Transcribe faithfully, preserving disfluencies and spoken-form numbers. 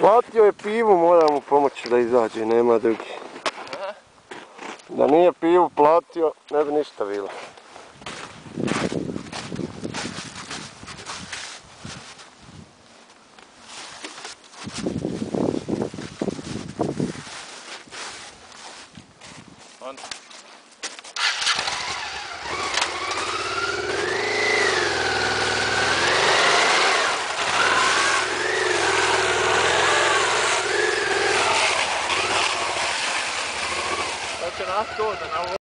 Platio je pivu, moramo pomoći da izađe, nema drugi. Da nije pivu platio, ne bi ništa bilo. Hoće nas to da nam